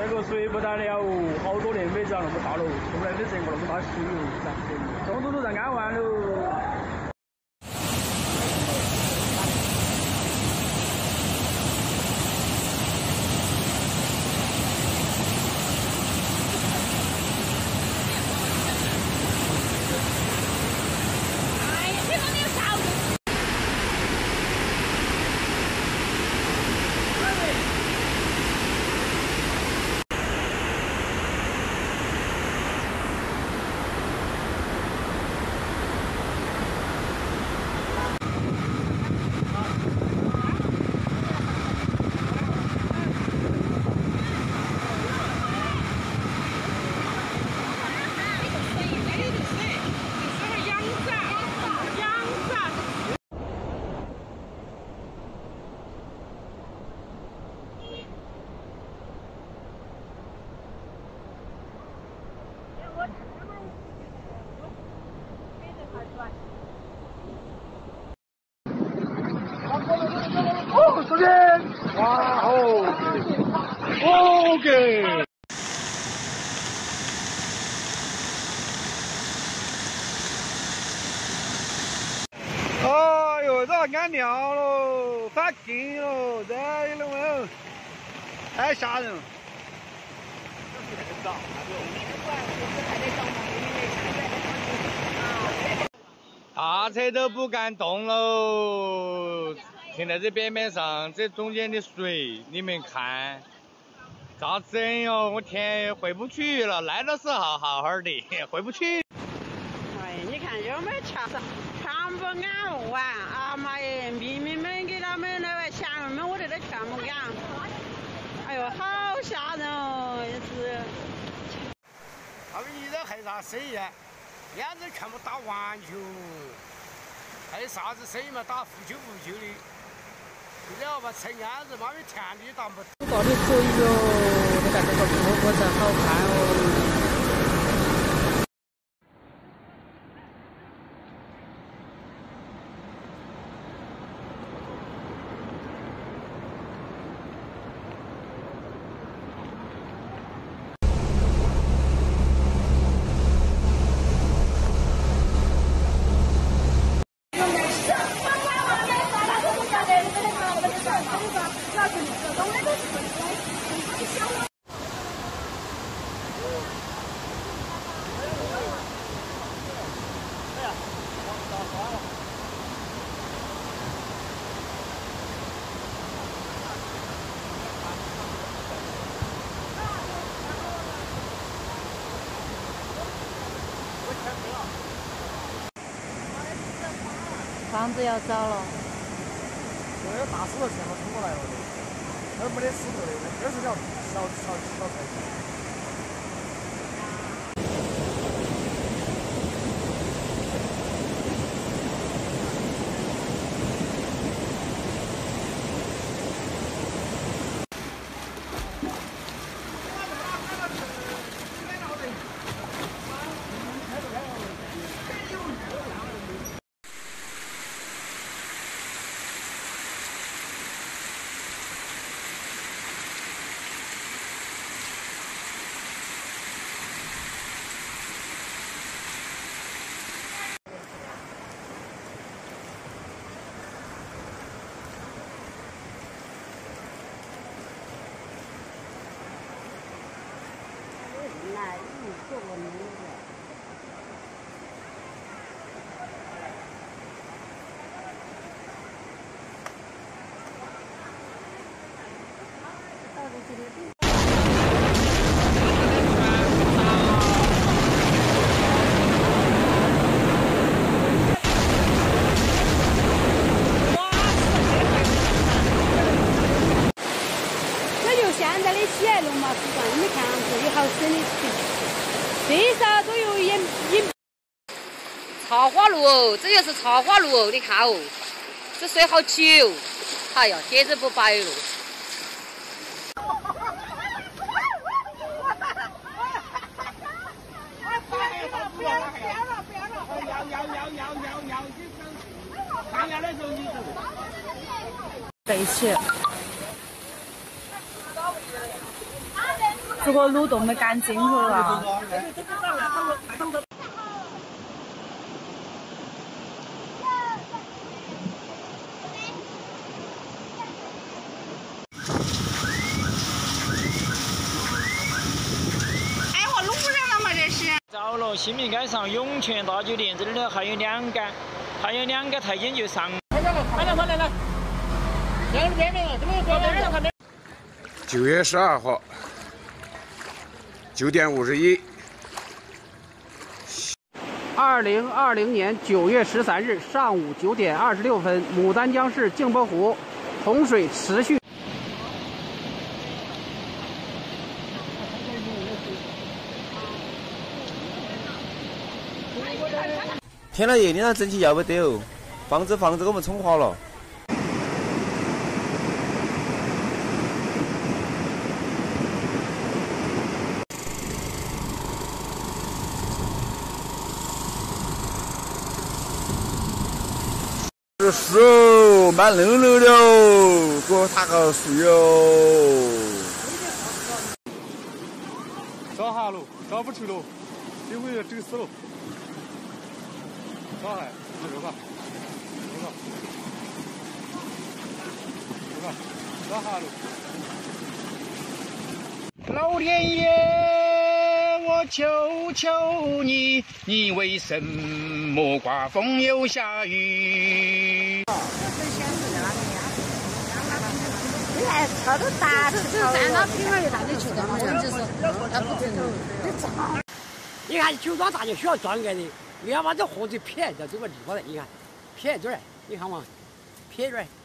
这个水不得了哦，好多年没长那么大了，从来没见过那么大水哦，东都在安完了。 哦，这边，哇哦 ，OK。哎呦，这安尿了，翻进了，这了没有？太吓人了。大车都不敢动喽。 停在这边面上，这中间的水，你们看，咋整哟？我天，回不去了。来的时候好好的，回不去。 哎，你看有没有瞧上，全部安完啊妈耶！明明没给他们那个乡人们，我这都全部安。哎呦，好吓人哦，也是。 他们一直还啥生意啊？眼子全部打完球，还有啥子生意嘛？打复旧的。 不了吧，成样子，妈的田里打不。 搞得可以哟，你看这个坡真好看哦。 房子要糟了。 那个大石头全部冲过来了的，那没得石头的，那是条小菜。 现在的喜来龙马市场，你看这有好深的水，最少都有一。 茶花路哦，这就是茶花路哦，你看哦，这水好急哦，哎呀，天子不白了。 背起。 这个路动得干净了啊！ 哎，我路人了嘛这是。 着了，新民街上涌泉大酒店这里头还有两个台阶就上。来，两个边边了，这边边。 9月12号9点51。 2020年9月13日上午9点26分，牡丹江市镜泊湖洪水持续。 天了夜里那整体要不得哦，房子给我们冲垮了。 这树蛮溜溜的哦，给我打个树哟。 找下了，找不出了，这回要整死了。找还，这个，找下了。 老天爷，我求求你，你为什么刮风又下雨？ 你看车都大，这站到平儿又大的球场，就是他不准。 你看酒庄大就需要专业的，你要把这河水撇到这个地方来，你看撇这儿，你看嘛，撇这儿。